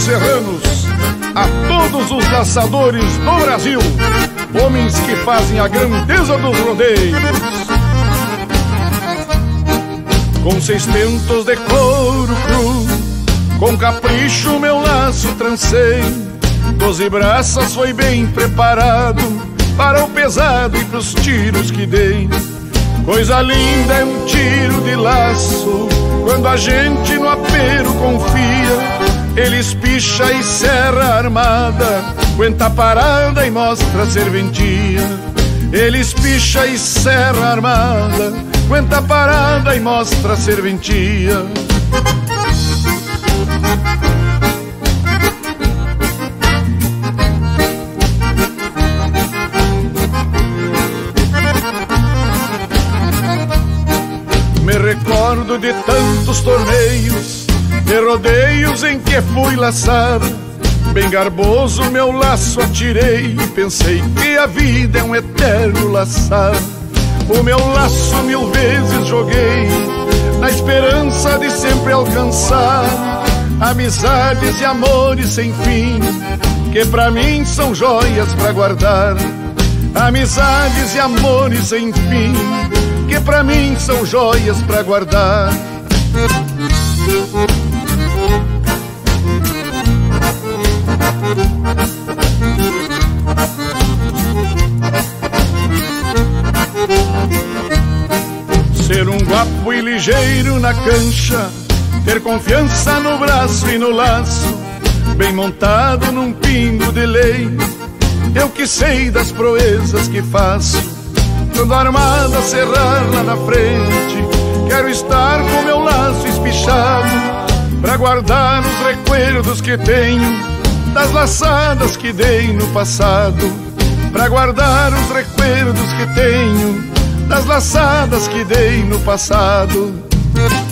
serranos, a todos os laçadores do Brasil, homens que fazem a grandeza dos rodeios. Com 600 de couro cru, com capricho meu laço trancei, 12 braças foi bem preparado para o pesado e pros tiros que dei. Coisa linda é um tiro de laço, quando a gente no apero confia. Ele espicha e serra armada, aguenta a parada e mostra a serventia. Ele espicha e serra armada, aguenta a parada e mostra a serventia. Me recordo de tantos torneios, de rodeios em que fui laçar. Bem garboso meu laço atirei e pensei que a vida é um eterno laçar. O meu laço 1000 vezes joguei, na esperança de sempre alcançar amizades e amores sem fim, que pra mim são joias pra guardar. Amizades e amores sem fim, que pra mim são joias pra guardar. Ser um guapo e ligeiro na cancha, ter confiança no braço e no laço, bem montado num pingo de lei, eu que sei das proezas que faço. Quando a armada cerrar lá na frente, quero estar com meu laço espichado, pra guardar os recuerdos que tenho das laçadas que dei no passado. Pra guardar os recuerdos que tenho das laçadas que dei no passado.